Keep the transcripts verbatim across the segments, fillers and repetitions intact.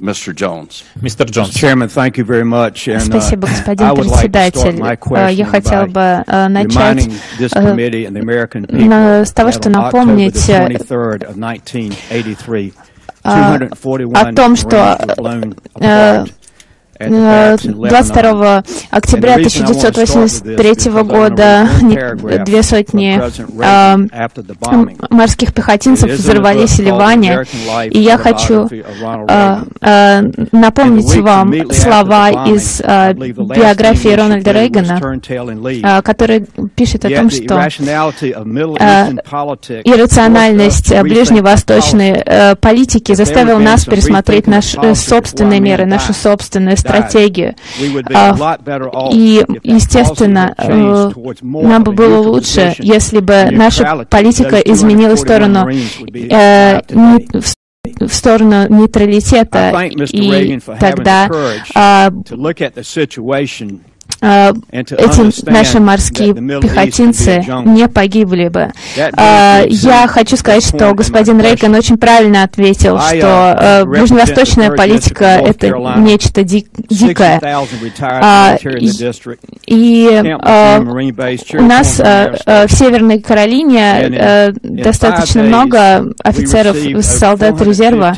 Мистер Джонс. Мистер Джонс. Спасибо, господин председатель. Я хотел бы начать с того, что напомнить о том, что двадцать второго октября тысяча девятьсот восемьдесят третьего года две сотни э, морских пехотинцев взорвались в Ливане. И я хочу э, э, напомнить вам слова из э, биографии Рональда Рейгана, э, который пишет о том, что э, иррациональность ближневосточной э, политики заставила нас пересмотреть наши собственные меры, нашу собственную стратегию. И, естественно, нам бы было лучше, если бы наша политика изменилась в сторону, э, в сторону нейтралитета, и тогда э, эти наши морские пехотинцы не погибли бы. Я хочу сказать, что господин Рейган очень правильно ответил, что ближневосточная политика — это нечто ди дикое. И у нас в Северной Каролине достаточно много офицеров, солдат резерва,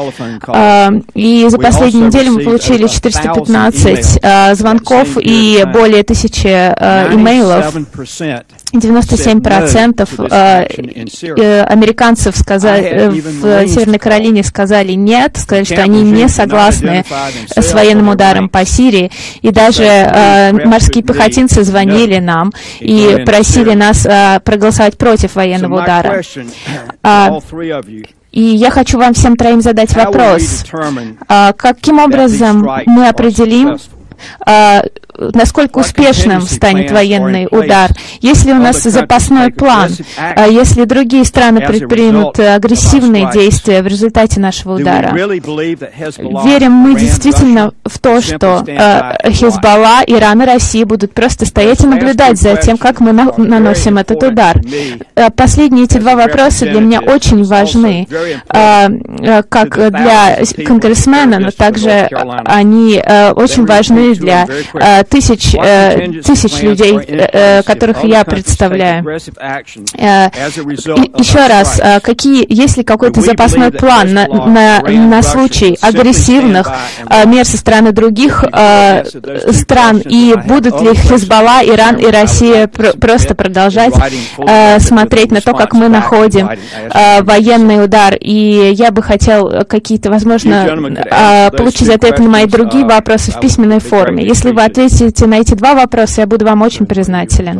и за последнюю неделю мы получили четыреста пятнадцать звонков и более тысячи э, имейлов. девяносто семь процентов э, э, американцев сказали, э, в Северной Каролине сказали нет, сказали, что они не согласны с военным ударом по Сирии. И даже э, морские пехотинцы звонили нам и просили нас э, проголосовать против военного удара. А, И я хочу вам всем троим задать вопрос. А, каким образом мы определим, а, насколько успешным станет военный удар? Есть ли у нас запасной план? А если другие страны предпримут агрессивные действия в результате нашего удара? Верим мы действительно в то, что э, Хизбалла, Иран и Россия будут просто стоять и наблюдать за тем, как мы на наносим этот удар? Э, последние эти два вопроса для меня очень важны, э, э, как для конгрессмена, но также они э, очень важны для э, тысяч, э, тысяч людей, э, которых я представляю. Э, еще раз, э, какие, есть ли какой-то запасной план на, на, на случай агрессивных э, мер со стороны других э, стран, и будут ли Хизбалла, Иран и Россия пр просто продолжать э, смотреть на то, как мы находим э, военный удар? И я бы хотел какие-то, возможно, э, получить ответы на мои другие вопросы в письменной форме. Если вы ответите на эти два вопроса, я буду вам очень признателен.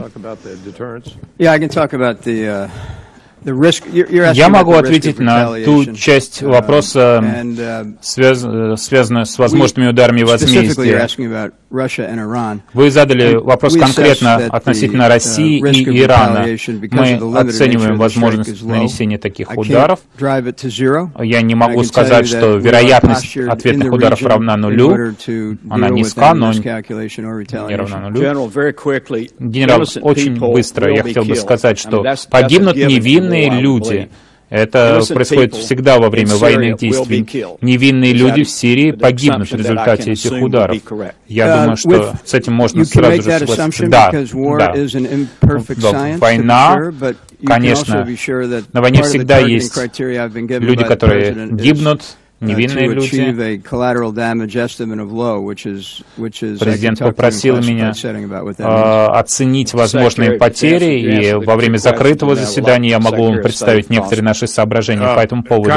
Я могу ответить на ту часть вопроса, связ... связанную с возможными ударами возмездия. Вы задали вопрос конкретно относительно России и Ирана. Мы оцениваем возможность нанесения таких ударов. Я не могу сказать, что вероятность ответных ударов равна нулю. Она низка, но не равна нулю. Генерал, очень быстро я хотел бы сказать, что погибнут невинные люди. Это происходит всегда во время военных действий. Невинные люди в Сирии погибнут в результате этих ударов. Я думаю, что с этим можно сразу же согласиться. Да, да. Война, конечно, на войне всегда есть люди, которые гибнут, невинные люди. Президент попросил меня э, оценить возможные потери, и во время закрытого заседания я могу вам представить некоторые наши соображения по этому поводу.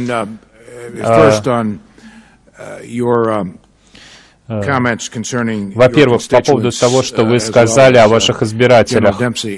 Во-первых, по поводу того, что вы сказали о ваших избирателях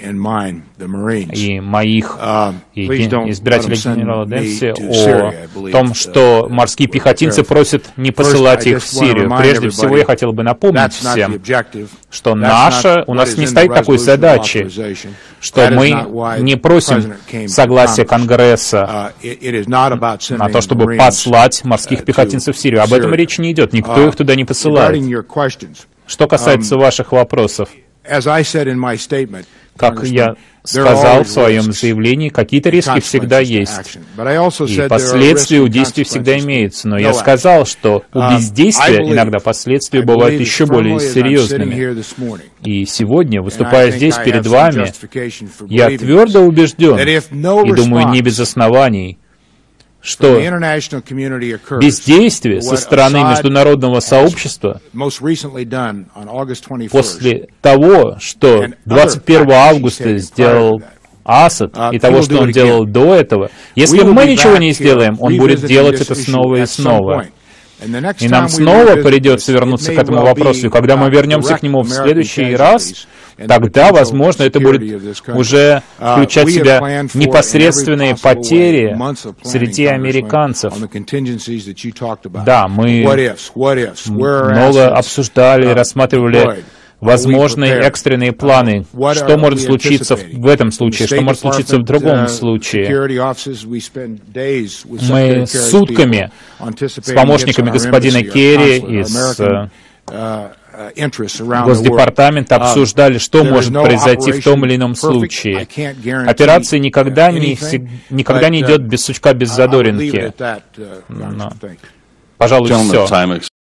и моих и избирателей генерала Демпси, о том, что морские пехотинцы просят не посылать их в Сирию. Прежде всего, я хотел бы напомнить всем, что наша, у нас не стоит такой задачи, что мы не просим согласия Конгресса на то, чтобы послать морских пехотинцев в Сирию. Об этом речь не идет. Никто их туда не посылает. Что касается ваших вопросов, Как я сказал в своем заявлении, какие-то риски всегда есть, и последствия у действий всегда имеются. Но я сказал, что у бездействия иногда последствия бывают еще более серьезными. И сегодня, выступая здесь перед вами, я твердо убежден, и думаю, не без оснований, что бездействие со стороны международного сообщества после того, что двадцать первого августа сделал Асад, и того, что он делал до этого, если мы ничего не сделаем, он будет делать это снова и снова. И нам снова придется вернуться к этому вопросу, и когда мы вернемся к нему в следующий раз, тогда, возможно, это будет уже включать в себя непосредственные потери среди американцев. Да, мы много обсуждали, рассматривали возможные экстренные планы, что может случиться в этом случае, что может случиться в другом случае. Мы сутками с помощниками господина Керри и с Госдепартамента обсуждали, что может произойти в том или ином случае. Операция никогда не, никогда не идет без сучка, без задоринки. Но, пожалуй, все.